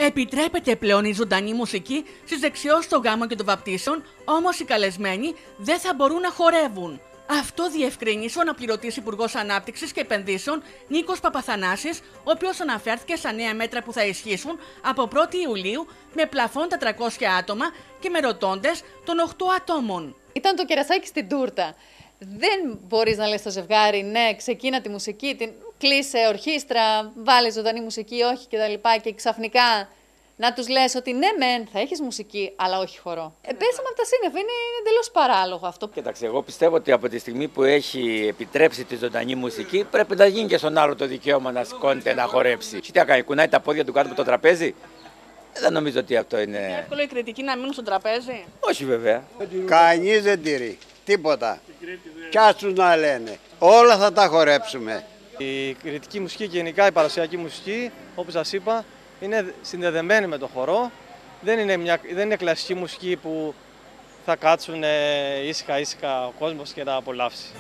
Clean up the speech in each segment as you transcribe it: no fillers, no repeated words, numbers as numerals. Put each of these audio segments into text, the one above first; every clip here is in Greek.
Επιτρέπεται πλέον η ζωντανή μουσική στις δεξιώσεις των γάμων και των βαπτίσεων, όμως οι καλεσμένοι δεν θα μπορούν να χορεύουν. Αυτό διευκρίνησε ο αναπληρωτής Υπουργός Ανάπτυξης και Επενδύσεων Νίκος Παπαθανάσης, ο οποίος αναφέρθηκε στα νέα μέτρα που θα ισχύσουν από 1η Ιουλίου με πλαφόν 400 άτομα και με ρωτώντες των 8 ατόμων. Ήταν το κερασάκι στην τούρτα. Δεν μπορείς να λες στο ζευγάρι, ναι, ξεκίνα τη μουσική, κλείσε ορχήστρα, βάλε ζωντανή μουσική, όχι κτλ. Και ξαφνικά να τους λες ότι ναι, μεν, θα έχεις μουσική, αλλά όχι χορό. Πέσαμε από τα σύννεφα, είναι εντελώς παράλογο αυτό. Κοίταξε, εγώ πιστεύω ότι από τη στιγμή που έχει επιτρέψει τη ζωντανή μουσική, πρέπει να γίνει και στον άλλο το δικαίωμα να σηκώνεται να χορέψει. Τι θα κάνει, κουνάει τα πόδια του κάτω από το τραπέζι. Δεν νομίζω ότι αυτό είναι. Εύκολο οι κριτικοί να μείνουν στο τραπέζι. Όχι βέβαια. Κανείς δεν τηρεί. Τίποτα. Κι ας τους να λένε. Όλα θα τα χορέψουμε. Η κριτική μουσική και γενικά η παραδοσιακή μουσική, όπως σας είπα, είναι συνδεδεμένη με το χορό. Δεν είναι κλασική μουσική που θα κάτσουν ήσυχα ο κόσμος και να απολαύσει.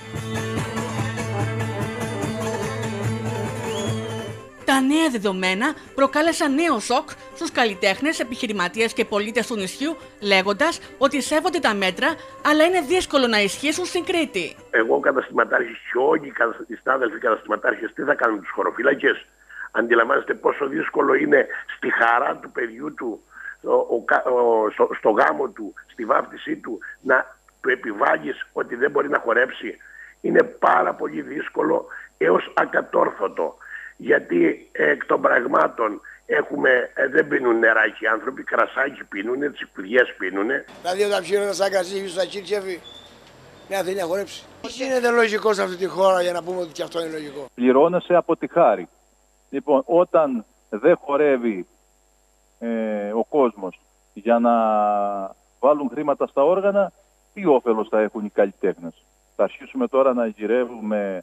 Τα νέα δεδομένα προκάλεσαν νέο σοκ στους καλλιτέχνες, επιχειρηματίες και πολίτες του νησιού, λέγοντας ότι σέβονται τα μέτρα, αλλά είναι δύσκολο να ισχύσουν στην Κρήτη. Εγώ καταστηματάρχης και όλοι οι συνάδελφοι καταστηματάρχες, τι θα κάνουν τους χωροφύλακες? Αντιλαμβάνεστε πόσο δύσκολο είναι στη χαρά του παιδιού του, στο γάμο του, στη βάφτισή του, να του επιβάλλεις ότι δεν μπορεί να χορέψει? Είναι πάρα πολύ δύσκολο έως ακατόρθωτο. Γιατί εκ των πραγμάτων δεν πίνουν νεράκι οι άνθρωποι, κρασάκι πίνουνε, τσιπουριές πίνουνε. Δηλαδή όταν ψήνω ένα σαν κρασί στα τσίρτσεφι, μια θέλει να χορέψει. Πώς γίνεται λογικό σε αυτή τη χώρα για να πούμε ότι και αυτό είναι λογικό? Πληρώνεσαι από τη χάρη. Λοιπόν, όταν δεν χορεύει ο κόσμος για να βάλουν χρήματα στα όργανα, τι όφελος θα έχουν οι καλλιτέχνες? Θα αρχίσουμε τώρα να γυρεύουμε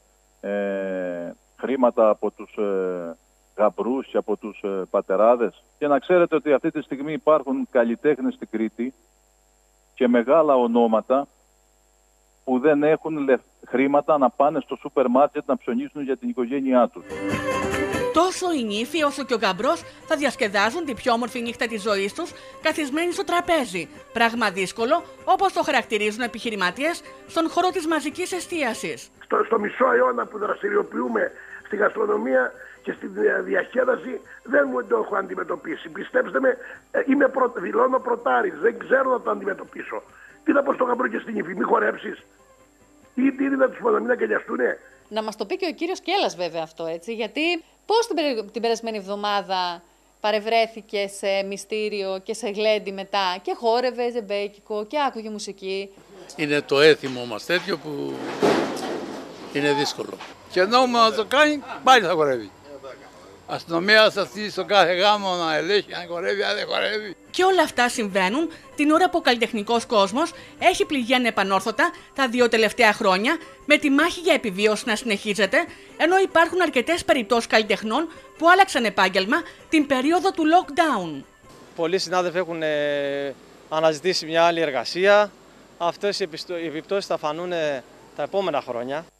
χρήματα από τους γαμπρούς και από τους πατεράδες? Και να ξέρετε ότι αυτή τη στιγμή υπάρχουν καλλιτέχνες στην Κρήτη και μεγάλα ονόματα που δεν έχουν χρήματα να πάνε στο σούπερ μάρκετ να ψωνίσουν για την οικογένειά τους. Τόσο η νύφη όσο και ο γαμπρός θα διασκεδάζουν την πιο όμορφη νύχτα της ζωής τους καθισμένοι στο τραπέζι. Πράγμα δύσκολο, όπως το χαρακτηρίζουν επιχειρηματίες στον χώρο της μαζικής εστίασης. Στο μισό αιώνα που δραστηριοποιούμε στη γαστρονομία και στη διασκέδαση δεν μου το έχω αντιμετωπίσει. Πιστέψτε με, δηλώνω πρωτάρης, δεν ξέρω να το αντιμετωπίσω. Τι να πω στο γαμπρό και στην νύφη, μη χορέψεις? Ή να τους πω να μην αγκαλιαστούνε? Να μας το πει και ο κύριος Κέλλας βέβαια αυτό, έτσι, γιατί πώς την περασμένη εβδομάδα παρευρέθηκε σε μυστήριο και σε γλέντι μετά και χόρευε ζεμπέκικο και άκουγε μουσική. Είναι το έθιμο μας τέτοιο που είναι δύσκολο. Και ενώ να το κάνει, πάλι θα χορεύει. Αστυνομία θα στείλει στον κάθε γάμο να ελέγχει αν χορεύει, αν δεν χορεύει. Και όλα αυτά συμβαίνουν την ώρα που ο καλλιτεχνικός κόσμος έχει πληγεί ανεπανόρθωτα τα 2 τελευταία χρόνια, με τη μάχη για επιβίωση να συνεχίζεται, ενώ υπάρχουν αρκετές περιπτώσεις καλλιτεχνών που άλλαξαν επάγγελμα την περίοδο του lockdown. Πολλοί συνάδελφοι έχουν αναζητήσει μια άλλη εργασία. Αυτές οι επιπτώσεις θα φανούν τα επόμενα χρόνια.